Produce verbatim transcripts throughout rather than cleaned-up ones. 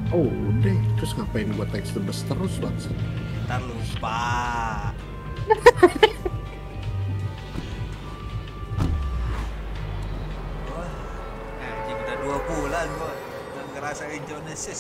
Oh udah, terus ngapain buat text the bus terus bangsa? Ntar lupa. Wah, anjing udah dua bulan gua nggak ngerasain Genesis.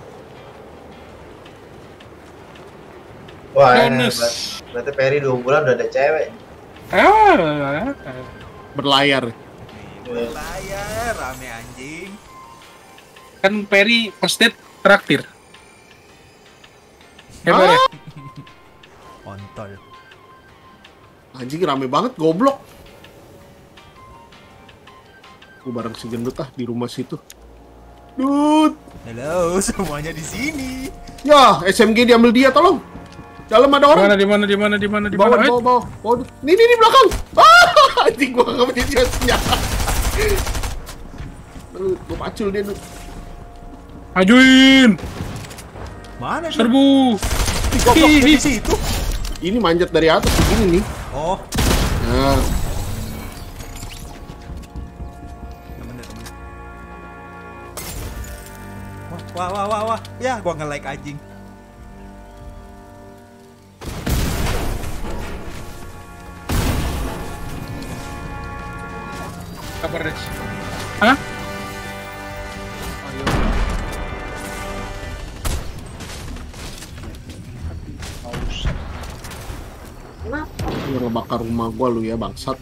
Wah, Bonus. enak. Berarti Perry dua bulan udah ada cewek. Ah, Berlayar. Berlayar rame anjing. kan Perry first date traktir. Hebat ya? Kontol. Anjing rame banget, goblok. Gue bareng si gendut ah di rumah situ. Dut. Halo, semuanya di sini. Ya, S M G diambil dia, tolong. Dalam ada orang. Mana di mana di mana di mana di Bawa, mana? bawa, bawa, bawa. Nih, nih, nih belakang. Ah, anjing gua enggak punya senjata. Aduh, gua pacul dia, Dut. Majuin. Mana dia? Serbu. Goblok Ih, di ih. situ. Ini manjat dari atas begini nih. Oh, Nah, temen temen. Wah, wah, wah, wah. Ya, gua nge-like anjing. Kabar Rex. Hah? lu ngebakar rumah gua lu ya, bangsat.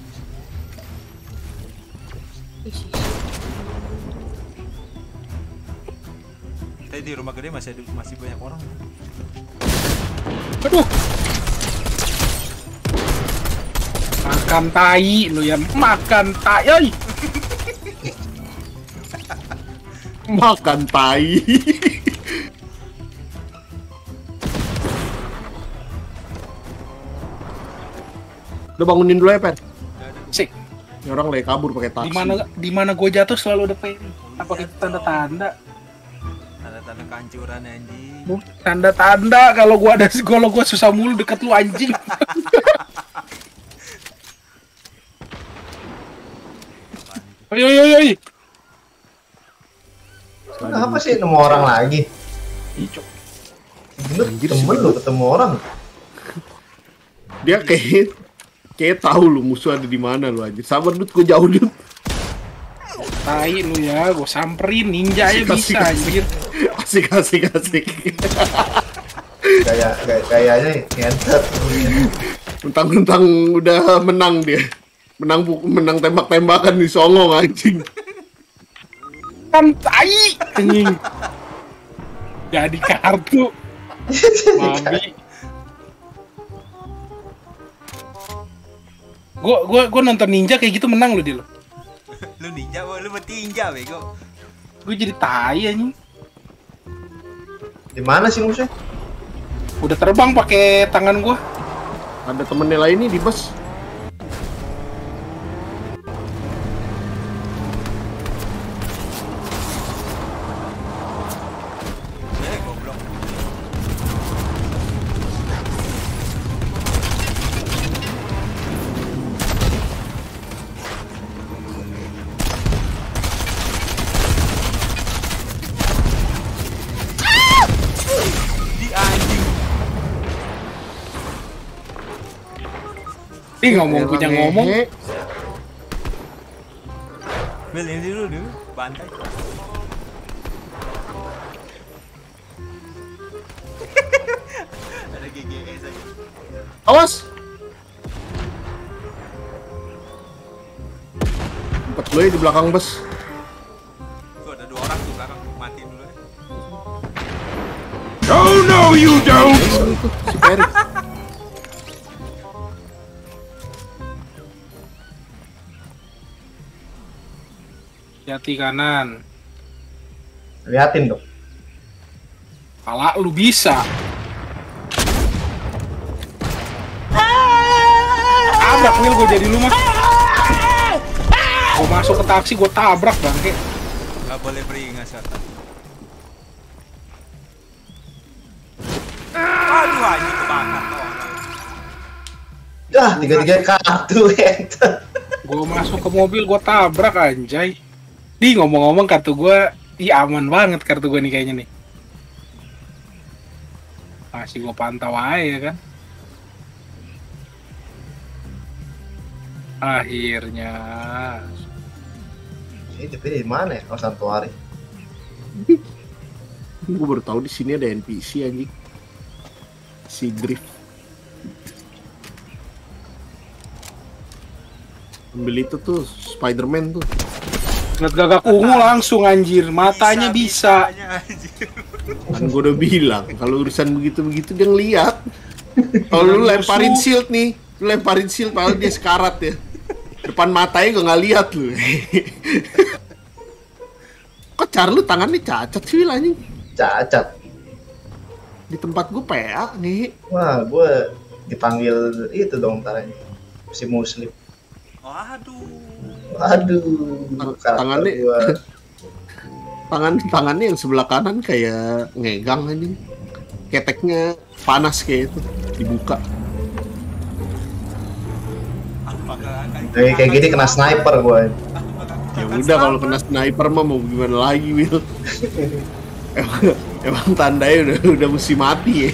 Tadi di rumah gede masih ada, masih banyak orang. Aduh. Makan tai lu ya, makan tai. Oi. Makan tai. Udah bangunin dulu ya, Pen. Sik. Ini orang lagi kabur pakai taksi. Di mana di mana gue jatuh selalu ada Perry. Apa itu tanda-tanda? Tanda-tanda kehancuran anjing. Bu, tanda-tanda kalau gua ada kalau gua susah mulu deket lu anjing. Oi oi oi oi. Kenapa sih nemu orang lagi? Icok. Gendut Anjir, temen si lu ketemu orang. Dia kayak kayak tahu lu musuh ada di mana lu anjir. Sabar Dut, gua jauh Dut. Tai lu ya, gua samperin ninja ya Asik, bisa asik, anjir. Asik asik asik. Kayak kayak kayaknya ngentot. Mentang-mentang udah menang dia. Menang bu- menang tembak-tembakan di songong anjing. Kan tai anjing. Jadi kartu. Babi. Gua gua gua nonton ninja kayak gitu menang lu di lo. Lu ninja, wah, lu bertinja bego. Gua jadi tai anjing. Di mana sih musuhnya? Udah terbang pakai tangan gua. Ada temennya lain nih di bus. Eh, goblok. Di anjing. Ih ngomong punya Elang ngomong. ngehe. Bel ini dulu dulu, bantai. Ada G G S aja. Awas. Empat lo ya di belakang bus. Tuh ada dua orang tuh belakang, matiin dulu ya. Oh no you don't. Ini tuh si Perry. Hati kanan. Liatin dong. Pala lu bisa. Tabrak nih gue jadi lu mah. Gue masuk ke taksi gue tabrak bangke. Gak boleh beringas kata. Aduh anjing kebakar tuh. Dah tiga-tiga kartu ngentot. Gue masuk ke mobil gue tabrak anjay. Di ngomong-ngomong kartu gue, iya aman banget kartu gue nih kayaknya nih. Masih gua pantau aja ya kan. Akhirnya. Ini tapi di mana ya? Oh, Santuari. Gue baru tahu di sini ada N P C anjing. Si Griff. Ambil itu tuh Spider-Man tuh. Ngeliat gagak ungu langsung anjir, matanya bisa. bisanya, anjir. Kan gue udah bilang kalau urusan begitu-begitu dia ngeliat. Kalau lu lemparin shield nih, lu lemparin shield padahal dia sekarat ya. Depan matanya gue nggak lihat lu. Kok cara lu tangannya cacat sih Wil, anjing? Cacat. Di tempat gue P A nih. Wah, gue dipanggil itu dong ntar ini. Si Muslim. Waduh. Waduh. Tang- karakter tangannya gua. tangan tangannya yang sebelah kanan kayak ngegang anjing. Keteknya panas kayak itu dibuka. Apakah akan Kayak kayak gini kena sniper gue. Ya udah kalau kena sniper mah mau gimana lagi Will. emang, emang tandanya udah udah mesti mati ya.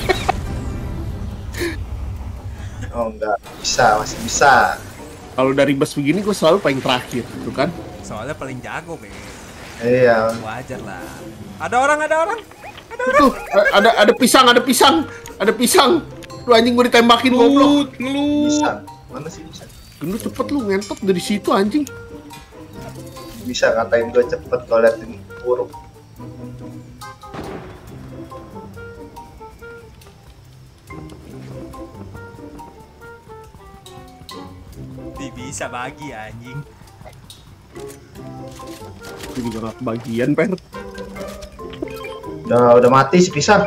Oh enggak, bisa, masih bisa. Kalau dari bus begini gue selalu paling terakhir, tuh kan? soalnya paling jago, be. Iya. Wajar lah. Ada orang, ada orang. Tuh, ada ada pisang, ada pisang, ada pisang. Lu anjing gue ditembakin goblok. Ngelut, ngelut. Bisa. Mana sih bisa? Gendut cepet lu ngentot dari situ anjing. Bisa ngatain gue cepet kalau liatin buruk. Di bisa bagi anjing. Gue juga gak kebagian, Per. Udah udah mati si pisang.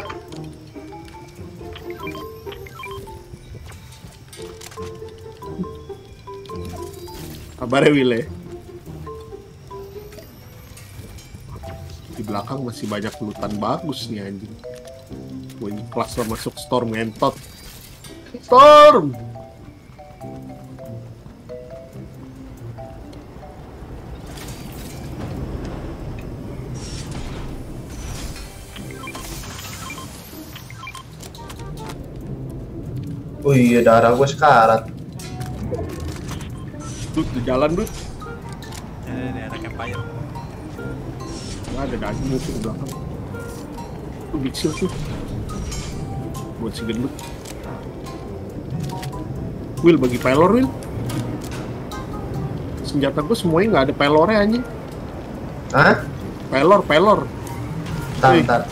Kabarnya Will ya. Di belakang masih banyak lootan bagus nih anjing. Gue ikhlas lah masuk Storm ngentot. Storm! Oh iya, darah gue sekarat. Dut, di jalan, Dut. Ini, ini anak Empire. Nggak ada daging musuh di belakang. Tuh, big shield tuh. Buat si gendut. Will, bagi pelor, Will. Senjata gue semuanya nggak ada pelornya, anjing. Hah? Pelor, pelor. Ntar, Wih. ntar.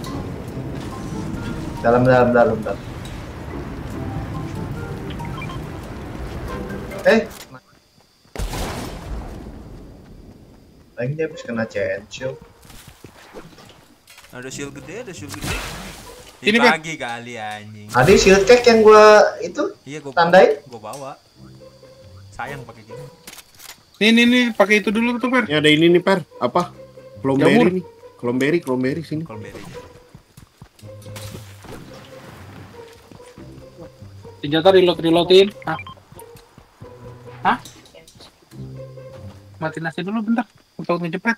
Dalam, dalam, dalam, dalam. Eh. Lagi dia habis kena chainsaw. Ada shield gede, ada shield gede. Ini, Ben. Dibagi kali anjing. Ada shield cake yang gua itu Iya, gua tandain. Gua bawa. Sayang pakai gini. Nih, nih, nih, pakai itu dulu tuh, Per. Ini ada ini nih, Per. Apa? Jamur. Clomberi nih. Clomberi, clomberi sini. Kalau beri. Senjata reload, reloadin. Hah? Hah? Matiin nasi dulu bentar. Untuk ngejepret.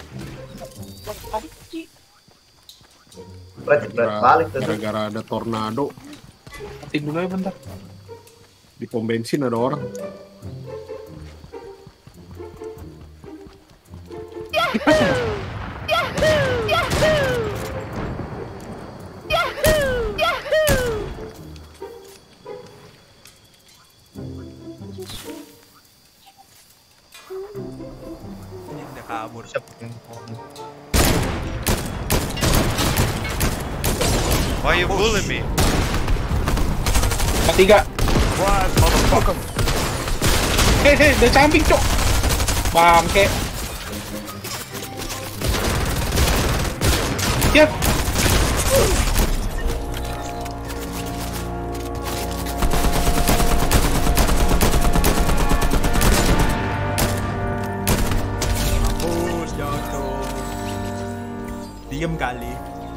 Jepret, jepret balik tuh. Gara-gara ada tornado Matiin dulu ya bentar. di pom bensin ada orang. Ini udah kabur. Why you bullying me? Ketiga. What motherfucker? Hei, hei, udah camping, cok. Bangke. Ya. Mampus jatuh. Diem kali.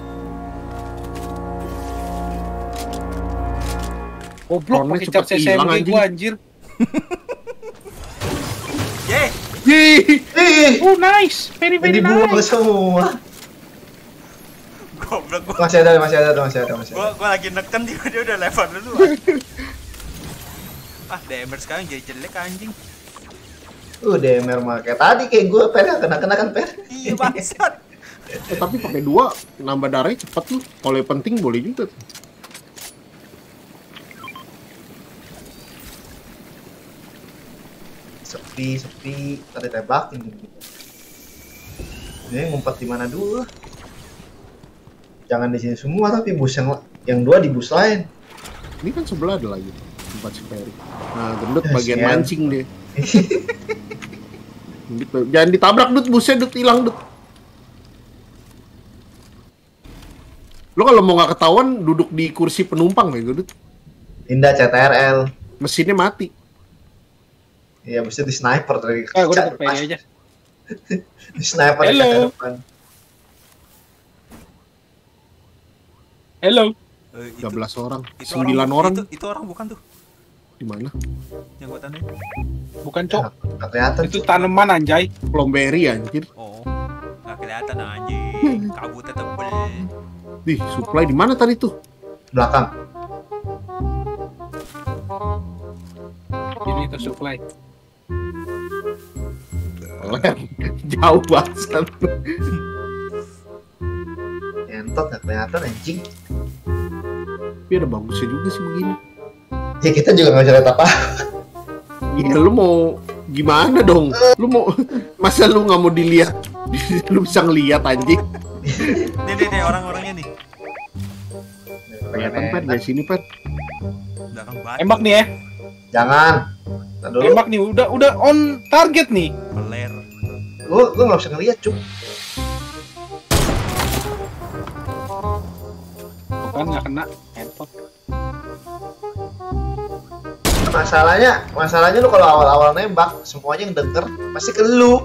Goblok Ronnya pakai cepet charge S M hilang, G anjing. gua anjir. Yeay. Ih, Ih, Oh, nice. Very, very dibuang nice. semua. Goblok gua. Masih ada, masih ada, masih ada, masih Gua ada. gua lagi neken dia, dia udah lewat dulu. Ah, D M R sekarang jadi jelek anjing. Uh, D M R mah kayak tadi kayak gue per ya, kena-kena kan per. Iya bangsat. Eh, tapi pakai dua nambah darahnya cepet tuh. Kalau yang penting boleh juga. Tuh. Sepi, sepi, tadi tembakin gitu. Ini ngumpet di mana dulu? Jangan di sini semua tapi bus yang yang dua di bus lain. Ini kan sebelah ada lagi tempat si Ferry. Nah, gendut Ya, bagian sian. mancing deh. Gendut, jangan ditabrak Dut, busnya Dut hilang Dut. Lo kalau mau nggak ketahuan duduk di kursi penumpang ya Dut. Pindah C T R L. Mesinnya mati. Iya, mesti di sniper dari Ah, gue kaca dapet P D depan. aja. Di sniper dari Hello. kaca depan. Hello. Eh, itu- tiga belas orang, itu sembilan orang. Itu, itu orang bukan tuh Di mana? yang gua tandain. Bukan cok. Nggak kelihatan. Itu Cuk. tanaman anjay. Plomberry anjir. Oh, nggak kelihatan anjing. Kabutnya tebel. Di supply di mana tadi tuh? Belakang. Ini itu supply. Ler. Jauh banget. Entot nggak kelihatan anjing. Tapi ada bagusnya juga sih begini. Ya kita juga nggak bisa lihat apa. Iya, lu mau gimana dong? Lu mau masa lu nggak mau dilihat? Lu bisa ngeliat anjing. Nih nih nih orang-orangnya nih. Kelihatan Pet dari sini Pet. Belakang batu. Tembak nih ya. Jangan. Ntar dulu. Tembak nih udah udah on target nih. Peler. Lu lu nggak bisa ngeliat cuk. Bukan nggak kena. Entot. Masalahnya, masalahnya lu kalau awal-awal nembak, semuanya yang denger pasti ke lu.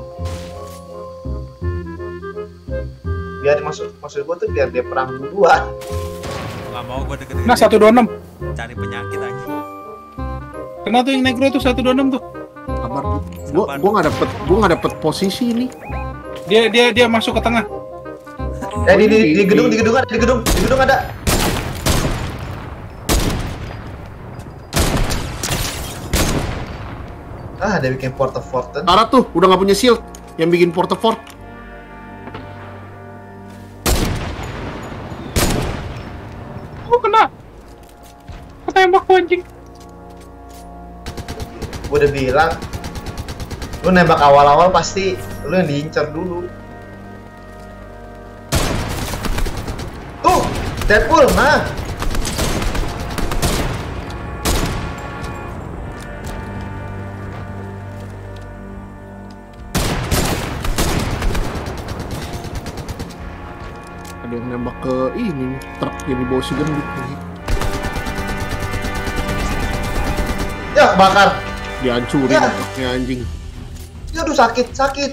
Biar maksud maksud gua tuh biar dia perang duluan. Nggak mau gua deket-deket. Nah satu dua enam. Cari penyakit anjing. Kena tuh yang negro tuh satu dua enam tuh. Kabar gua gua nggak dapet gua nggak dapet posisi ini. Dia dia dia masuk ke tengah. Eh di, di, di gedung di gedung ada di gedung di gedung ada. Ah, dia bikin porta forten. Karat tuh udah nggak punya shield yang bikin porta fort. Oh kena. Ketembak tuh anjing. Gua udah bilang, lu nembak awal-awal pasti lu yang diincar dulu. Tuh, Deadpool, nah. Ada yang nembak ke ini truk yang dibawa si gendut. Ya, bakar. Dihancurin Ya. truknya anjing. Ya, aduh sakit, sakit.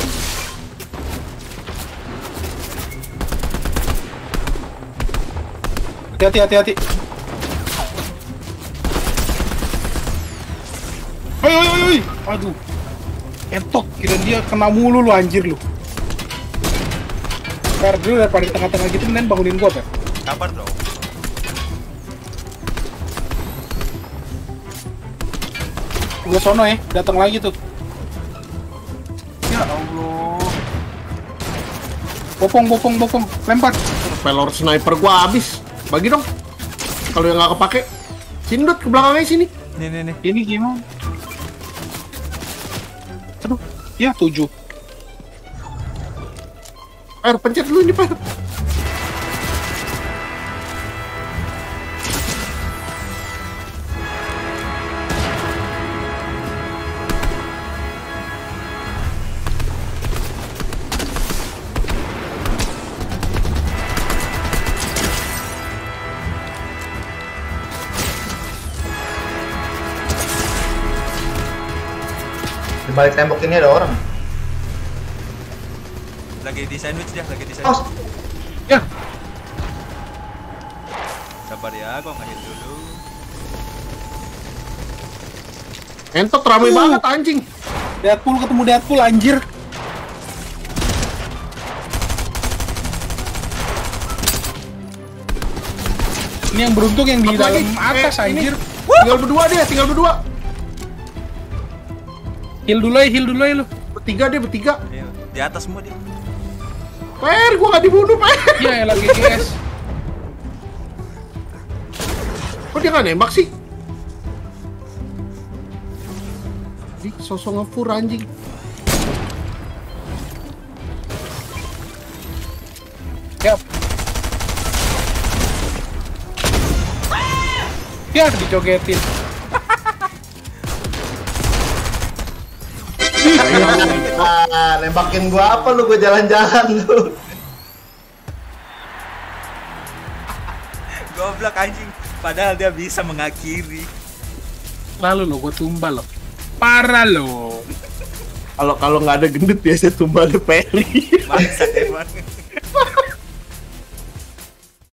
Hati-hati hati-hati. Oi oi oi oi. Aduh. Entok kira dia kena mulu lu anjir lu. Ntar dulu daripada di tengah-tengah gitu mending bangunin gua, Pak. Kabar dong. Gua sono ya, datang lagi tuh. Ya Allah. Bopong bopong bopong, lempar. Pelor sniper gua habis. Bagi dong. Kalau yang nggak kepake, sini Dut, ke belakangnya sini. Nih nih nih. Ini gimana? Aduh, ya tujuh. Per, pencet dulu ini Per. Di balik tembok ini ada orang. Lagi di sandwich dia, lagi di sandwich. Oh, Ya, Sabar ya, gua nge-heal dulu. Entot ramai Uh. banget anjing. Deadpool ketemu Deadpool anjir. Ini yang beruntung yang di Satu dalam lagi. atas Eh, ini. anjir. Tinggal berdua dia, tinggal berdua. Heal dulu ya, heal dulu ya lu. Bertiga dia, bertiga. Iya, di atas semua dia. Per, gua nggak dibunuh, Per. Iya, ya lagi G S. Kok dia nggak nembak sih? Ih, sosok ngefur anjing. Siap. Ya, dicogetin. Ah, nembakin gua apa lu? Gua jalan-jalan lu. Goblok anjing. Padahal dia bisa mengakhiri. Lalu lo, gue tumbal lo. Parah lo. Kalau kalau nggak ada gendut biasa tumbal Perry. Bangsat emang.